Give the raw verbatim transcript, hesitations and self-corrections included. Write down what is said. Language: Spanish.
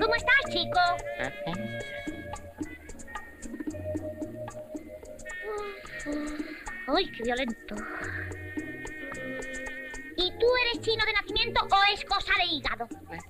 ¿Cómo estás, chico? Uy, qué violento. ¿Y tú eres chino de nacimiento o es cosa de hígado?